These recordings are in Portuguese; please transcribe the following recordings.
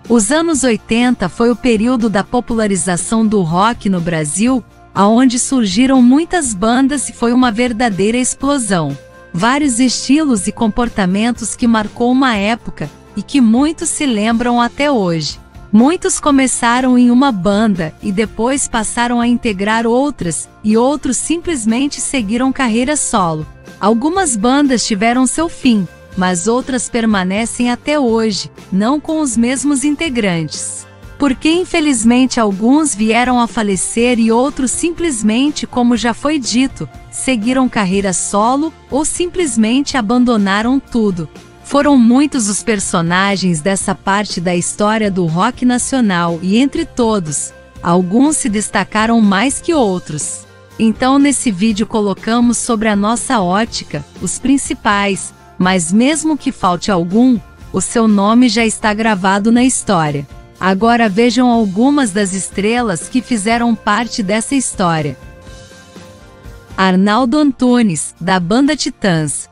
Os anos 80 foi o período da popularização do rock no Brasil, aonde surgiram muitas bandas e foi uma verdadeira explosão. Vários estilos e comportamentos que marcou uma época e que muitos se lembram até hoje. Muitos começaram em uma banda e depois passaram a integrar outras, e outros simplesmente seguiram carreira solo. Algumas bandas tiveram seu fim, mas outras permanecem até hoje, não com os mesmos integrantes. Porque infelizmente alguns vieram a falecer e outros simplesmente, como já foi dito, seguiram carreira solo ou simplesmente abandonaram tudo. Foram muitos os personagens dessa parte da história do rock nacional e entre todos, alguns se destacaram mais que outros. Então nesse vídeo colocamos sobre a nossa ótica, os principais, mas mesmo que falte algum, o seu nome já está gravado na história. Agora vejam algumas das estrelas que fizeram parte dessa história. Arnaldo Antunes, da banda Titãs.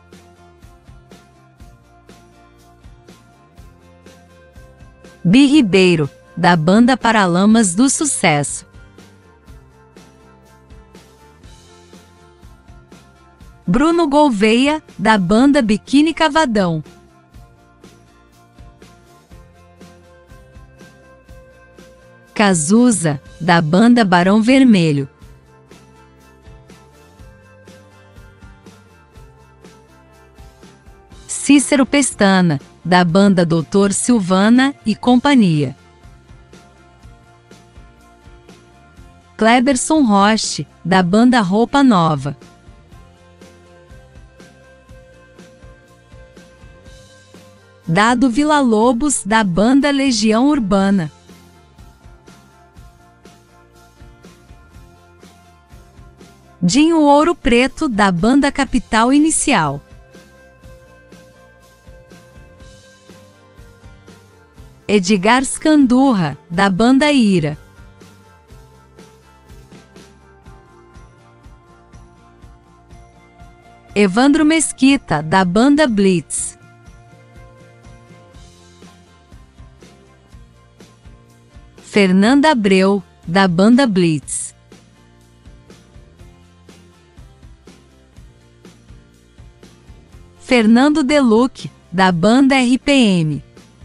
Bi Ribeiro, da banda Paralamas do Sucesso. Bruno Gouveia, da banda Biquíni Cavadão. Cazuza, da banda Barão Vermelho. Cícero Pestana, da banda Doutor Silvana e Companhia. Cleberson Roche, da banda Roupa Nova. Dado Villa-Lobos, da banda Legião Urbana. Dinho Ouro Preto, da banda Capital Inicial. Edgar Scandurra, da banda Ira. Evandro Mesquita, da banda Blitz. Fernanda Abreu, da banda Blitz. Fernando Deluc, da banda RPM.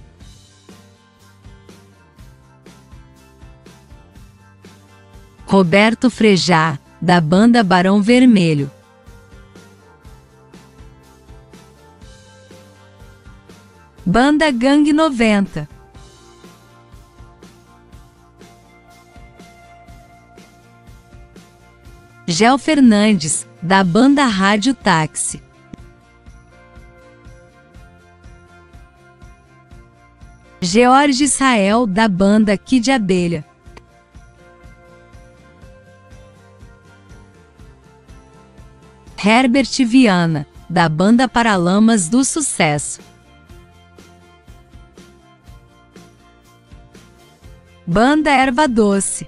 Roberto Frejá, da banda Barão Vermelho. Banda Gangue 90. Gel Fernandes, da banda Rádio Táxi. George Israel, da banda Kid Abelha. Herbert Viana, da banda Paralamas do Sucesso. Banda Erva Doce.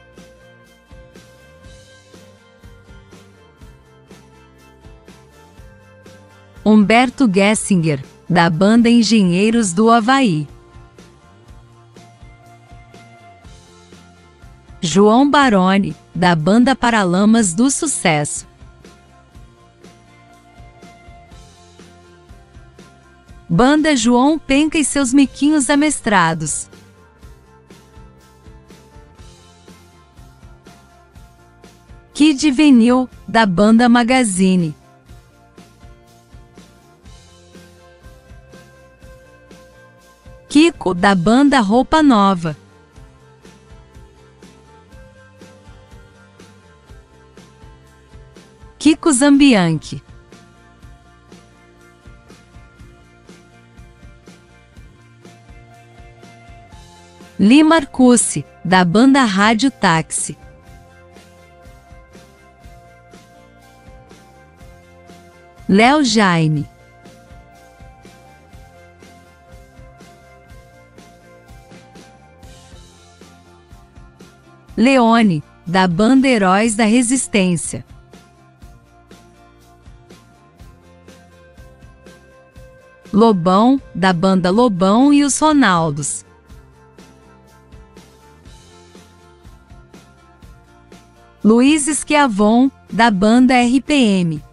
Humberto Gessinger, da banda Engenheiros do Havaí. João Baroni, da banda Paralamas do Sucesso. Banda João Penca e seus Miquinhos Amestrados. Kid Vinil, da banda Magazine. Kiko, da banda Roupa Nova. Kiko Zambianchi. Li Marcucci, da banda Rádio Táxi. Léo Jaime. Leone, da banda Heróis da Resistência. Lobão, da banda Lobão e os Ronaldos. Luiz Schiavon, da banda RPM.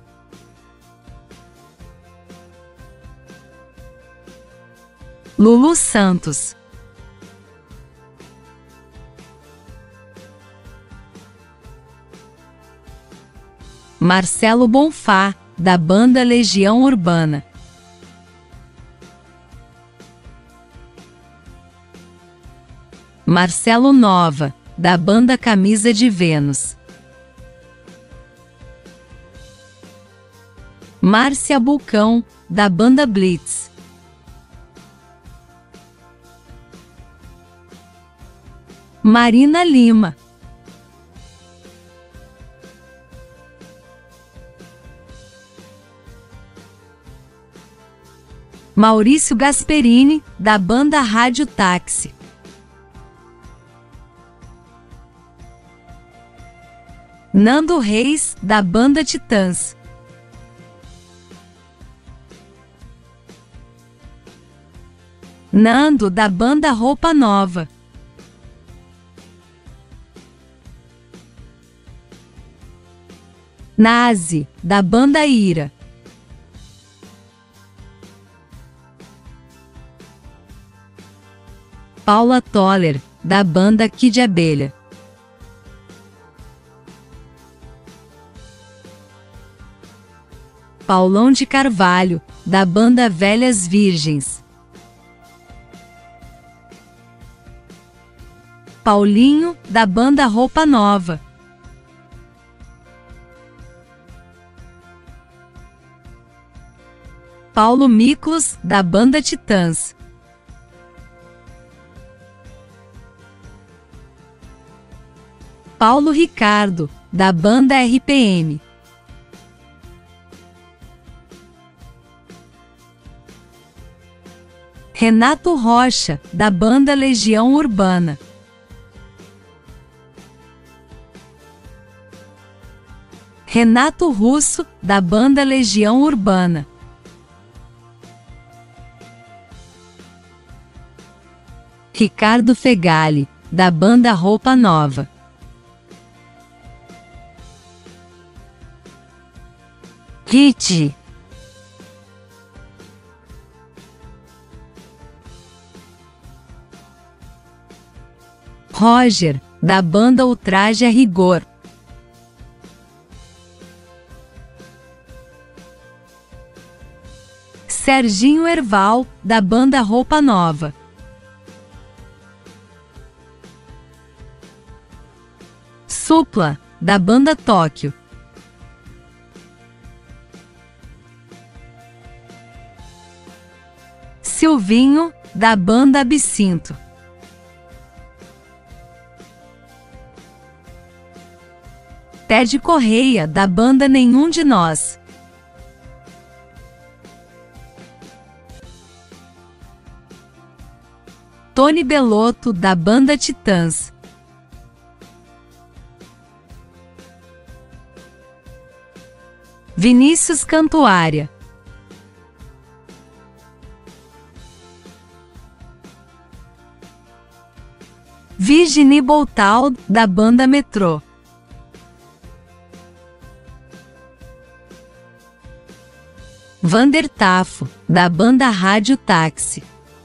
Lulu Santos. Marcelo Bonfá, da banda Legião Urbana. Marcelo Nova, da banda Camisa de Vênus. Márcia Bulcão, da banda Blitz. Marina Lima. Maurício Gasperini, da banda Rádio Táxi. Nando Reis, da banda Titãs. Nando, da banda Roupa Nova. Nazi, da banda Ira. Paula Toller, da banda Kid Abelha. Paulão de Carvalho, da banda Velhas Virgens. Paulinho, da banda Roupa Nova. Paulo Miklos, da banda Titãs. Paulo Ricardo, da banda RPM. Renato Rocha, da banda Legião Urbana. Renato Russo, da banda Legião Urbana. Ricardo Fegali, da banda Roupa Nova. Hit. Roger, da banda Ultraje a Rigor. Serginho Erval, da banda Roupa Nova. Supla, da banda Tóquio. Silvinho, da banda Absinto. Ted Correia, da banda Nenhum de Nós. Tony Belotto, da banda Titãs. Vinícius Cantuária. Virginie Boltal, da banda Metrô. Vander Tafo, da banda Rádio Táxi.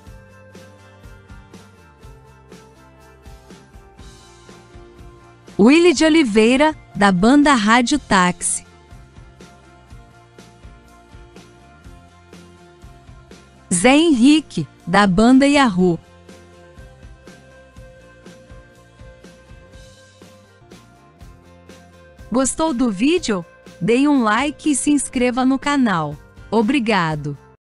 Willy de Oliveira, da banda Rádio Táxi. Zé Henrique, da banda Yahoo. Gostou do vídeo? Dê um like e se inscreva no canal. Obrigado!